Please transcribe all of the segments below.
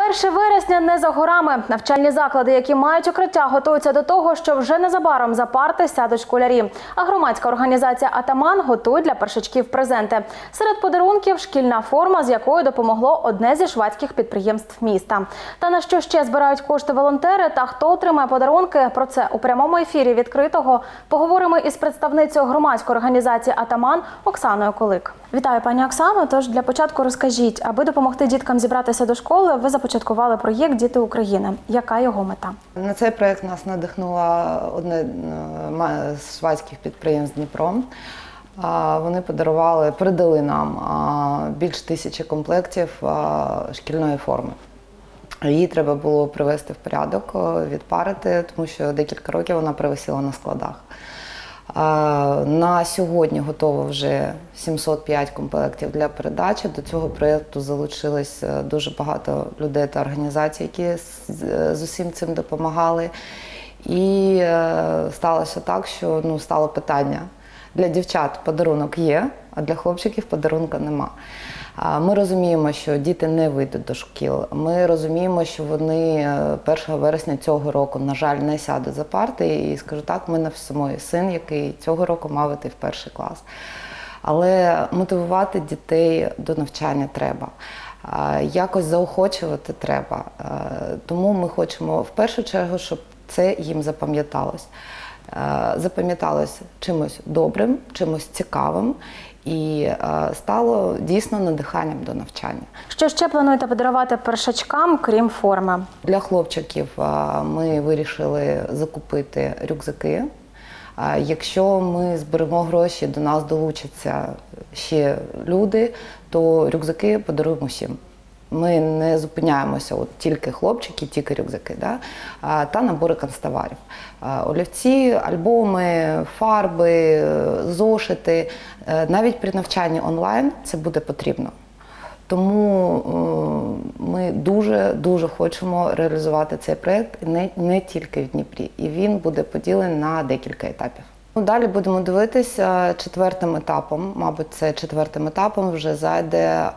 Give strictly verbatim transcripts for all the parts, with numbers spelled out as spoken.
перше вересня не за горами. Навчальні заклади, які мають укриття, готуються до того, що вже незабаром за парти сядуть школярі. А громадська організація «Атаман» готує для першачків презенти. Серед подарунків – шкільна форма, з якою допомогло одне зі швадських підприємств міста. Та на що ще збирають кошти волонтери та хто отримає подарунки – про це у прямому ефірі «Відкритого» поговоримо із представницею громадської організації «Атаман» Оксаною Колик. Вітаю, пані Оксано. Тож для початку розкажіть, аби допомогти діткам зібратися до школи, ви започаткували проєкт «Діти України». Яка його мета? На цей проєкт нас надихнуло одне з швадських підприємств «Дніпро». Вони подарували, передали нам більш тисячі комплектів шкільної форми. Її треба було привести в порядок, відпарити, тому що декілька років вона провисіла на складах. На сьогодні готово вже сімсот п'ять комплектів для передачі. До цього проєкту залучилось дуже багато людей та організацій, які з усім цим допомагали. І сталося так, що ну, стало питання. Для дівчат подарунок є, а для хлопчиків подарунка нема. Ми розуміємо, що діти не вийдуть до шкіл. Ми розуміємо, що вони першого вересня цього року, на жаль, не сядуть за парти. І, скажу так, в мене самої син, який цього року мав іти в перший клас. Але мотивувати дітей до навчання треба. Якось заохочувати треба. Тому ми хочемо в першу чергу, щоб це їм запам'яталось. Запам'яталось чимось добрим, чимось цікавим і стало дійсно надиханням до навчання. Що ще плануєте подарувати першачкам, крім форми? Для хлопчиків ми вирішили закупити рюкзаки. Якщо ми зберемо гроші, до нас долучаться ще люди, то рюкзаки подаруємо всім. Ми не зупиняємося, от тільки хлопчики, тільки рюкзаки, да? Та набори канцтоварів. Олівці, альбоми, фарби, зошити. Навіть при навчанні онлайн це буде потрібно. Тому ми дуже-дуже хочемо реалізувати цей проєкт не, не тільки в Дніпрі. І він буде поділений на декілька етапів. Далі будемо дивитися четвертим етапом, мабуть, це четвертим етапом вже зайде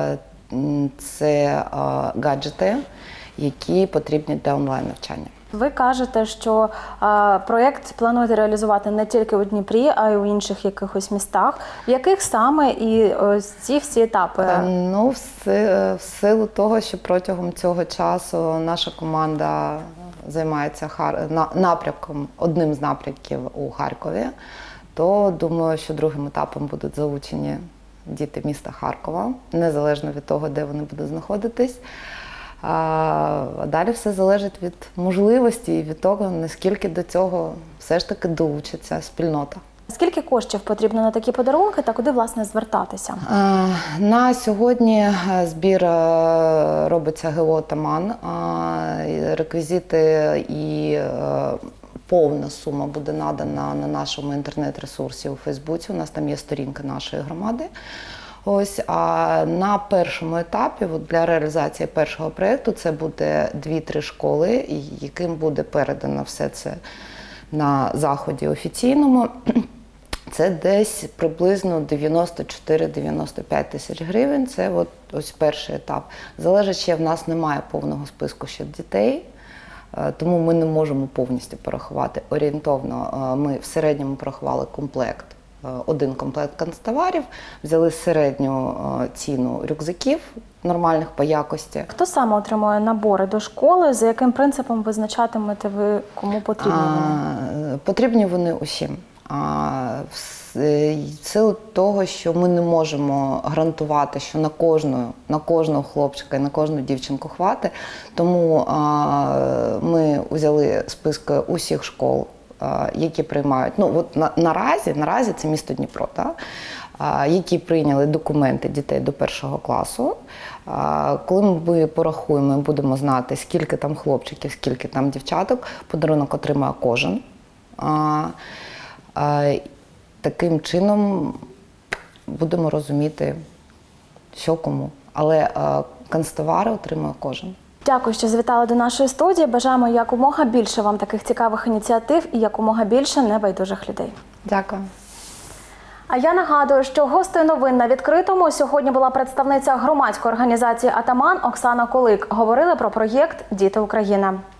це гаджети, які потрібні для онлайн-навчання. Ви кажете, що а, проєкт плануєте реалізувати не тільки у Дніпрі, а й у інших якихось містах. В яких саме і ось ці всі етапи? Ну, в, в силу того, що протягом цього часу наша команда займається хар... напрямком, одним з напрямків у Харкові, то думаю, що другим етапом будуть залучені діти міста Харкова, незалежно від того, де вони будуть знаходитись. А далі все залежить від можливості і від того, наскільки до цього все ж таки долучиться спільнота. Скільки коштів потрібно на такі подарунки та куди, власне, звертатися? На сьогодні збір робиться ГО «Атаман». Реквізити і повна сума буде надана на нашому інтернет-ресурсі у Фейсбуці. У нас там є сторінка нашої громади. Ось, а на першому етапі, от для реалізації першого проєкту, це буде дві-три школи, яким буде передано все це на заході офіційному. Це десь приблизно дев'яносто чотири - дев'яносто п'ять тисяч гривень. Це от, ось перший етап. Залежить, ще в нас немає повного списку ще дітей, тому ми не можемо повністю порахувати. Орієнтовно ми в середньому порахували комплект. Один комплект канцтоварів, взяли середню ціну рюкзаків нормальних по якості. Хто саме отримує набори до школи? За яким принципом визначатимете ви, кому потрібні вони? А, потрібні вони усім. А, в силу того, що ми не можемо гарантувати, що на кожного, на кожного хлопчика і на кожну дівчинку хватить, тому а, ми взяли списки усіх школ, які приймають, ну от на, наразі, наразі це місто Дніпро, так? Які прийняли документи дітей до першого класу. Коли ми порахуємо, ми будемо знати, скільки там хлопчиків, скільки там дівчаток, подарунок отримає кожен. Таким чином будемо розуміти, що кому. Але канцтовари отримує кожен. Дякую, що завітали до нашої студії. Бажаємо якомога більше вам таких цікавих ініціатив і якомога більше небайдужих людей. Дякую. А я нагадую, що гостею новин на відкритому сьогодні була представниця громадської організації «Атаман» Оксана Колик. Говорили про проєкт «Діти України».